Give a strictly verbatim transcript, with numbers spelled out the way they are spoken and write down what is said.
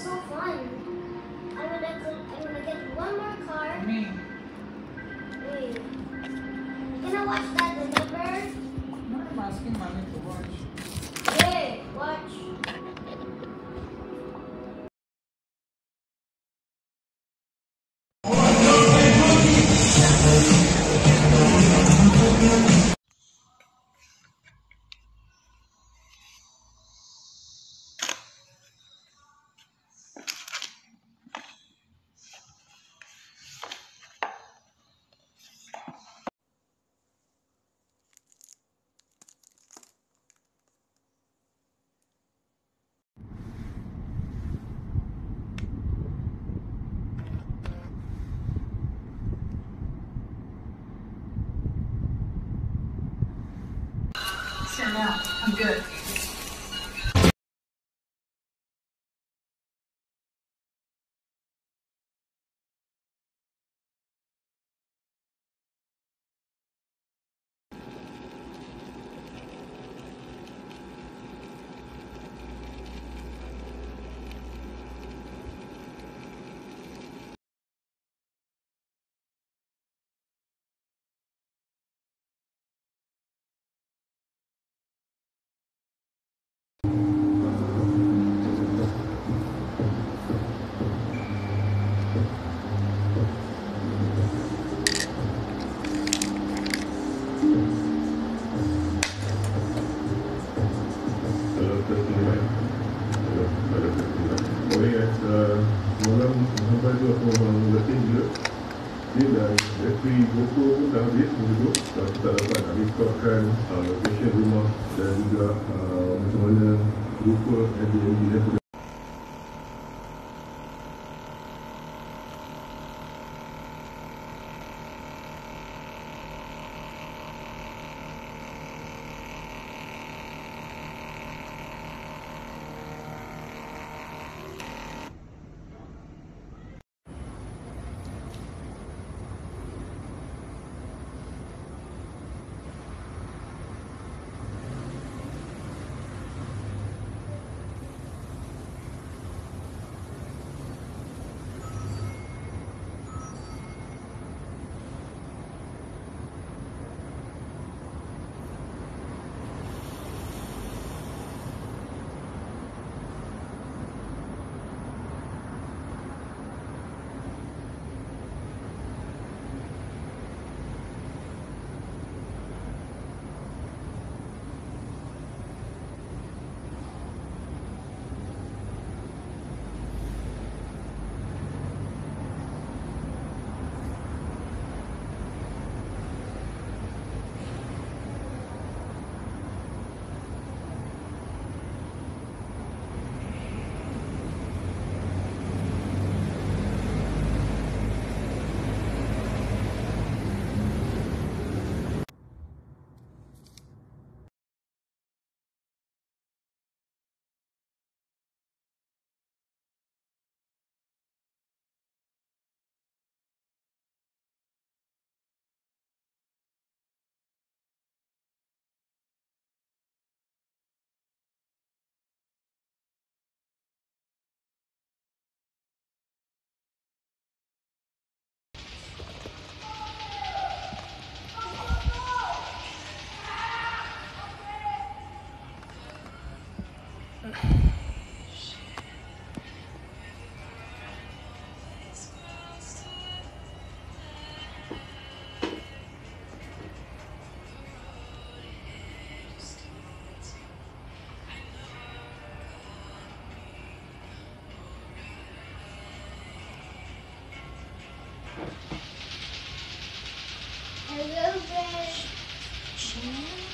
so fun. I'm gonna, I'm gonna get one more car. Me. Wait. Can I watch that, remember? No, I'm asking mommy to watch. Hey, watch. Sit down. I'm good. Semalam sampai tu aku orang letih juga. Dia dah bateri GoPro pun dah habis duduk. Aku tak dapat nak rekodkan uh, location rumah dan juga uh, macam mana rupa Airbnb dia tu. Hello, babe.